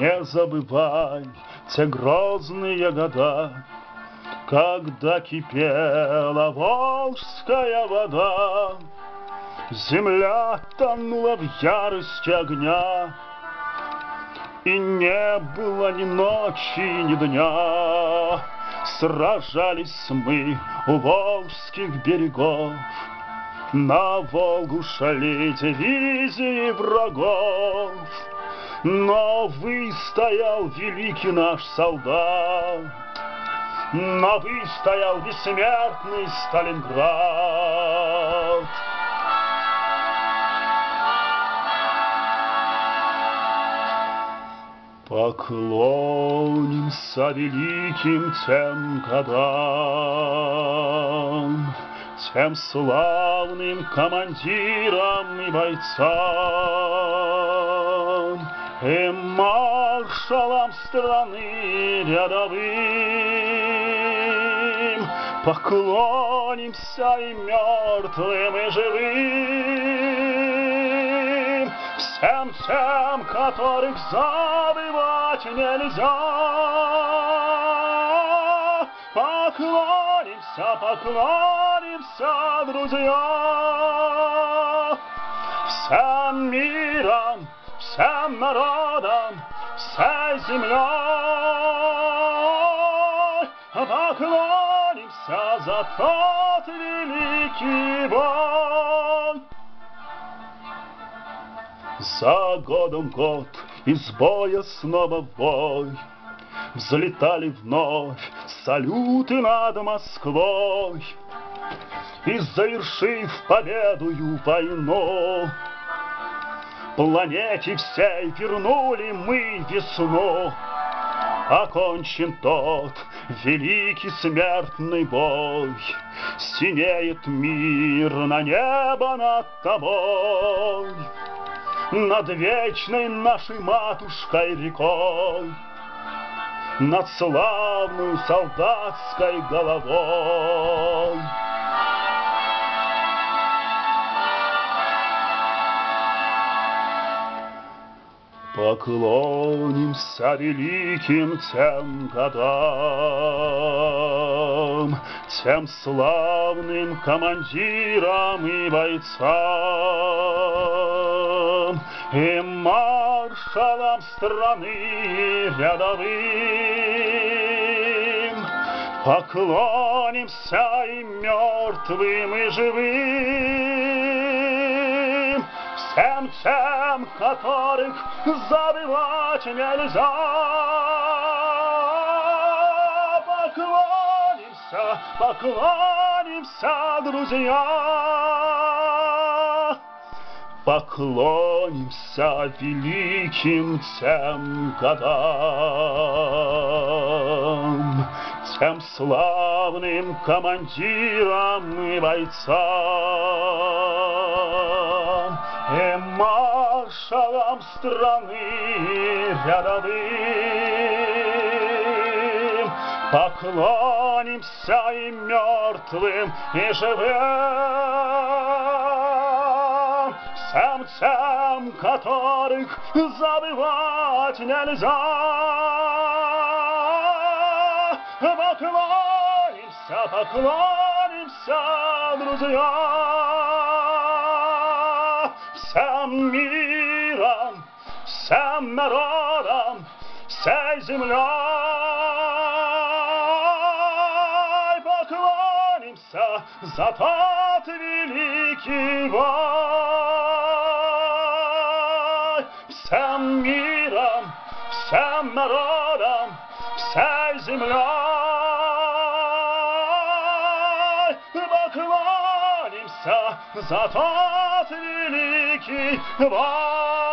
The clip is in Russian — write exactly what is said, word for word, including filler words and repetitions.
Не забывай те грозные года, когда кипела волжская вода, земля тонула в ярости огня, и не было ни ночи, ни дня. Сражались мы у волжских берегов, на Волгу шли дивизии врагов. Но выстоял великий наш солдат, но выстоял бессмертный Сталинград. Поклонимся великим тем годам, тем славным командирам и бойцам, и маршалам страны рядовым. Поклонимся и мертвым, и живым, всем тем, которых забывать нельзя. Поклонимся, поклонимся, друзья, всем миром, всем народам, всей землей. Поклонимся за тот великий бой. За годом год из боя снова в бой взлетали вновь салюты над Москвой. И, завершив победою войну, планете всей вернули мы весну. Окончен тот великий смертный бой, синеет мир на небо над тобой, над вечной нашей матушкой рекой, над славной солдатской головой. Поклонимся великим тем годам, тем славным командирам и бойцам, и маршалам страны рядовым. Поклонимся и мертвым, и живым, всем тем, которых забывать нельзя. Поклонимся, поклонимся, друзья, поклонимся великим тем годам, тем славным командирам и бойцам, и маршалам страны рядовым. Поклонимся и мертвым, и живым, всем тем, которых забывать нельзя. Поклонимся, поклонимся, друзья, всем миром, всем народам, всей землей. Поклонимся за тот великий бой, всем миром, всем народам, всей землей. Поклонимся за тот великий бой.